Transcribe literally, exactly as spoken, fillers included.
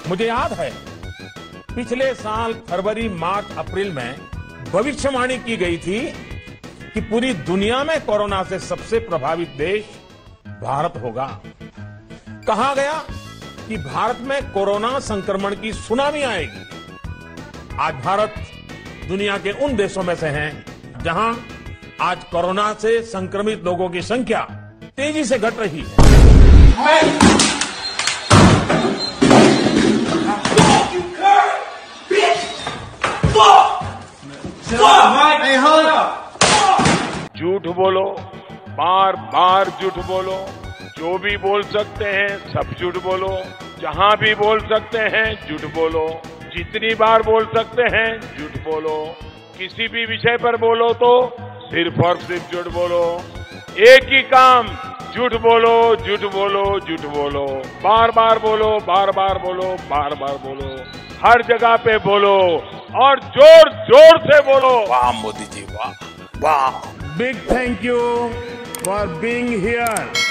मुझे याद है पिछले साल फरवरी, मार्च, अप्रैल में भविष्यवाणी की गई थी कि पूरी दुनिया में कोरोना से सबसे प्रभावित देश भारत होगा। कहा गया कि भारत में कोरोना संक्रमण की सुनामी आएगी। आज भारत दुनिया के उन देशों में से है जहां आज कोरोना से संक्रमित लोगों की संख्या तेजी से घट रही है। झूठ बोलो, बार बार झूठ बोलो, जो भी बोल सकते हैं सब झूठ बोलो, जहां भी बोल सकते हैं झूठ बोलो, जितनी बार बोल सकते हैं झूठ बोलो, किसी भी विषय पर बोलो तो सिर्फ और सिर्फ झूठ बोलो। एक ही काम, झूठ बोलो, झूठ बोलो, झूठ बोलो, बार बार बोलो, बार बार बोलो, बार बार बोलो, हर जगह पे बोलो और जोर जोर से बोलो। वाह मोदी जी, वाह वाह। Big thank you for being here.